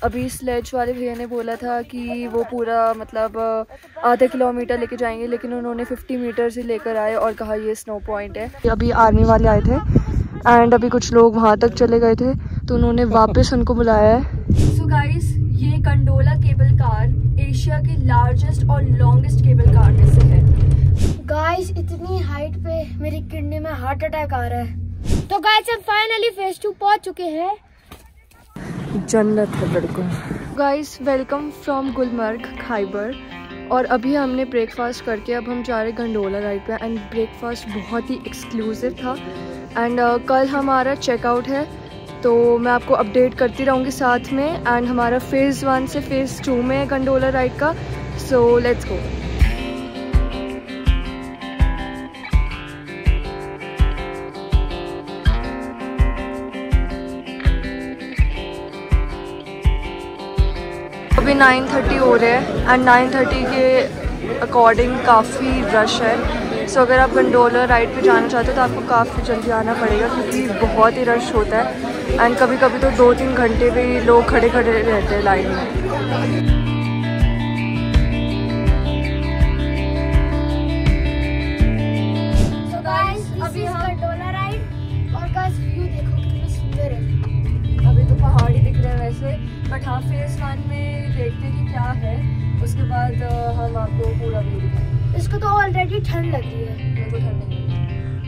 अभी स्लेज वाले भैया ने बोला था कि वो पूरा मतलब आधा किलोमीटर लेके जाएंगे, लेकिन उन्होंने 50 मीटर से लेकर आए और कहा ये स्नो पॉइंट है। अभी आर्मी वाले आए थे एंड अभी कुछ लोग वहाँ तक चले गए थे तो उन्होंने वापस उनको बुलाया है। सो गाइस, ये गंडोला केबल कार एशिया की लार्जेस्ट और लॉन्गेस्ट केबल कार में से है। गाइस, इतनी हाइट पे मेरी किडनी में हार्ट अटैक आ रहा है। तो गाइस, हम फाइनली फेज 2 पहुंच चुके हैं। जन्नत है लड़कों। Guys, welcome from Gulmarg Khyber. और अभी हमने ब्रेकफास्ट करके अब हम जा रहे गंडोला राइड पे एंड ब्रेकफास्ट बहुत ही एक्सक्लूसिव था एंड कल हमारा चेकआउट है तो मैं आपको अपडेट करती रहूँगी साथ में। एंड हमारा फेज़ 1 से फेज़ 2 में गंडोला राइड का। So let's go. अभी 9:30 हो रहे हैं एंड 9:30 के अकॉर्डिंग काफ़ी रश है। सो अगर आप गंडोला राइड पे जाना चाहते हो तो आपको काफ़ी जल्दी आना पड़ेगा क्योंकि बहुत ही रश होता है एंड कभी कभी तो 2-3 घंटे भी लोग खड़े खड़े रहते हैं लाइन में। So guys, अभी हम गंडोला राइड और गाइस व्यू देखो कितना सुंदर है। अभी तो पहाड़ ही दिख रहे हैं वैसे, बट हाँ फेज़ 1 में देखते हैं कि क्या है, उसके बाद हम आपको पूरा व्यू दिखाएंगे। इसको तो ऑलरेडी ठंड लग रही है। मेरे को ठंड नहीं है।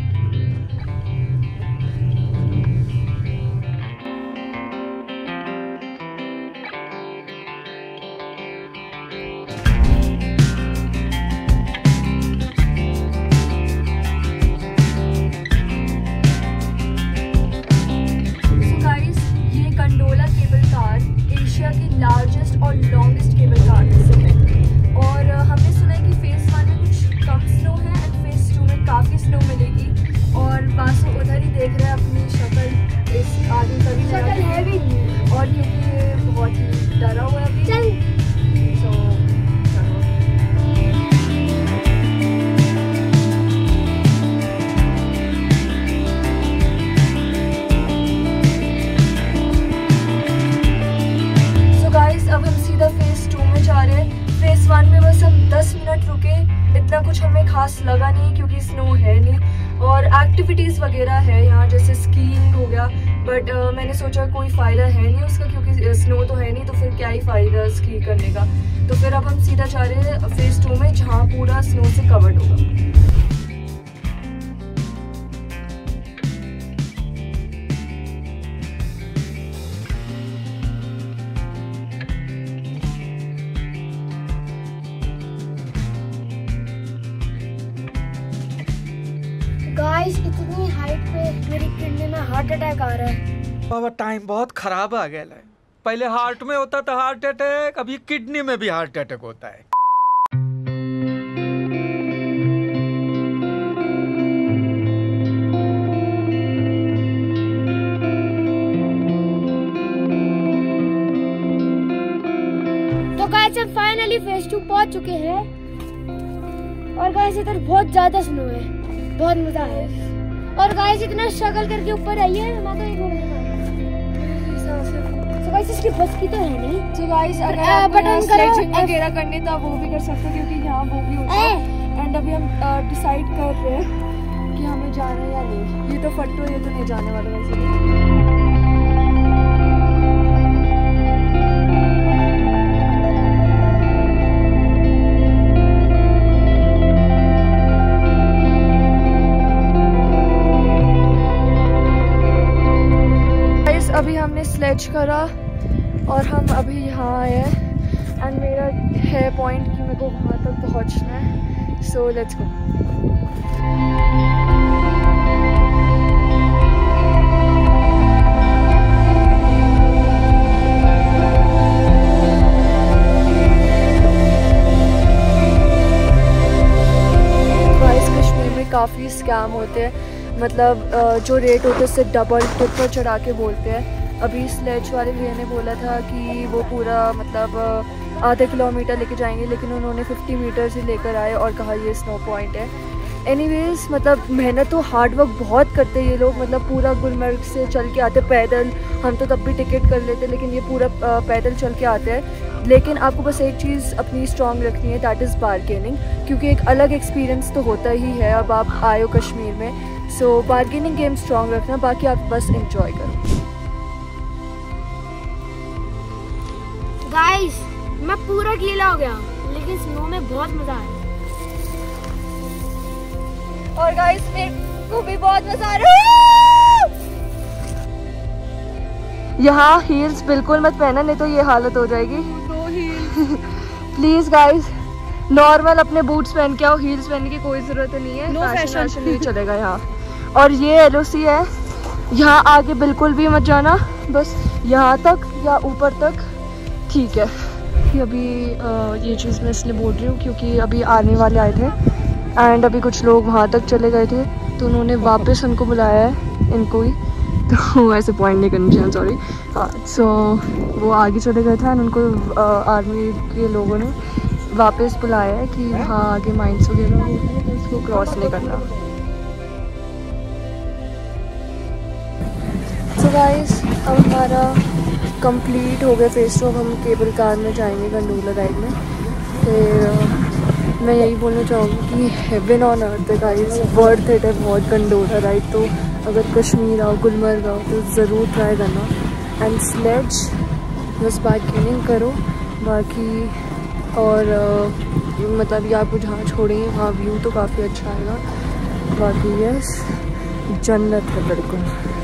गंडोला केबल कार एशिया की लार्जेस्ट और लॉन्गेस्ट केबल कार में से है और हमने सुना है कि फेज़ 1 में कुछ कम स्नो है एंड फेज़ 2 में काफ़ी स्नो मिलेगी। और बासु उधर ही देख रहे हैं अपनी शक्ल, इस आदमी का भी शक्ल है भी नहीं और क्योंकि ये बहुत ही डरा हुआ है अभी। चल अब हम सीधा फेज़ 2 में जा रहे हैं। फेज़ 1 में बस हम 10 मिनट रुके, इतना कुछ हमें खास लगा नहीं क्योंकि स्नो है नहीं और एक्टिविटीज़ वगैरह है यहाँ जैसे स्कीइंग हो गया, बट मैंने सोचा कोई फ़ायदा है नहीं उसका क्योंकि स्नो तो है नहीं तो फिर क्या ही फ़ायदा स्की करने का। तो फिर अब हम सीधा जा रहे हैं फेज़ 2 में जहाँ पूरा स्नो से कवर्ड होगा। गाइस, इतनी हाइट पे मेरी किडनी में हार्ट अटैक आ रहा है। बाबा टाइम बहुत खराब आ गया है। पहले हार्ट में होता था हार्ट अटैक, अभी किडनी में भी हार्ट अटैक होता है। तो गाइस, हम फाइनली फेज़ 2 पहुंच चुके हैं और गाइस इधर बहुत ज्यादा स्नो है, बहुत मजा है। और गाइस इतना स्ट्रगल करके ऊपर आई है, मैं तो ये तो गाइस इसकी बस की तो है नहीं। तो गाइस अगर आपको स्लेजिंग वगैरह करनी तो आप वो भी कर सकते हो क्योंकि यहाँ वो भी होता है। एंड अभी हम डिसाइड कर रहे हैं कि हमें जाना है या नहीं। ये तो फट्टू, ये तो नहीं जाने वाला वैसे। अभी हमने स्लेज करा और हम अभी यहाँ आए हैं एंड मेरा है पॉइंट कि मेरे को वहाँ तक पहुँचना है। सो लेट्स गो। कश्मीर में काफ़ी स्कैम होते हैं, मतलब जो रेट होता है उससे डबल ट्रिपल चढ़ा के बोलते हैं। अभी स्लेज वाले भैया ने बोला था कि वो पूरा मतलब आधा किलोमीटर लेके जाएंगे, लेकिन उन्होंने 50 मीटर से लेकर आए और कहा ये स्नो पॉइंट है। एनीवेज मतलब मेहनत तो हार्ड वर्क बहुत करते हैं ये लोग, मतलब पूरा गुलमर्ग से चल के आते पैदल। हम तो तब भी टिकट कर लेते, लेकिन ये पूरा पैदल चल के आते हैं। लेकिन आपको बस एक चीज़ अपनी स्ट्रॉन्ग रखनी है, दैट इज़ बार्गेनिंग, क्योंकि एक अलग एक्सपीरियंस तो होता ही है। अब आप आए हो कश्मीर में, सो बार्गेनिंग गेम स्ट्रॉन्ग रखना, बाकी आप बस इंजॉय करो। गाइस मैं पूरा गीला हो गया, लेकिन स्नो में बहुत मजा आया। और गाइस मेरे को भी बहुत मजा आ रहा है। यहाँ हील्स बिल्कुल मत पहना, नहीं तो ये हालत हो जाएगी। प्लीज गाइस नॉर्मल अपने बूट्स पहन के आओ, हील्स पहनने की कोई जरूरत नहीं है। फैशन नहीं चलेगा यहाँ। और ये LOC है, यहाँ आगे बिल्कुल भी मत जाना, बस यहाँ तक या ऊपर तक, ठीक है। अभी ये चीज़ मैं इसलिए बोल रही हूँ क्योंकि अभी आने वाले आए थे एंड अभी कुछ लोग वहाँ तक चले गए थे, तो उन्होंने वापस उनको बुलाया है, इनको ही, तो ऐसे पॉइंट नहीं करनी चाहिए, सॉरी। हाँ, सो वो आगे चले गए थे एंड उनको आर्मी के लोगों ने वापस बुलाया है कि हाँ आगे माइंस वगैरह होती है, तो इसको क्रॉस नहीं करना। सो गाइस अब हमारा कंप्लीट हो गया फेस टू। अब हम केबल कार में जाएंगे गंडोला राइड में। फिर मैं यही बोलना चाहूँगी कि हेवन ऑन अर्थ है गाइस, वर्थ इट है बहुत गंडोला राइड। तो अगर कश्मीर आओ, गुलमर्ग आओ, तो ज़रूर ट्राई करना। एंड स्लेज बस बार्गेनिंग करो, बाकी और मतलब ये आपको जहाँ छोड़ेंगे वहाँ व्यू तो काफ़ी अच्छा आएगा। बाकी यस जन्नत है बिल्कुल।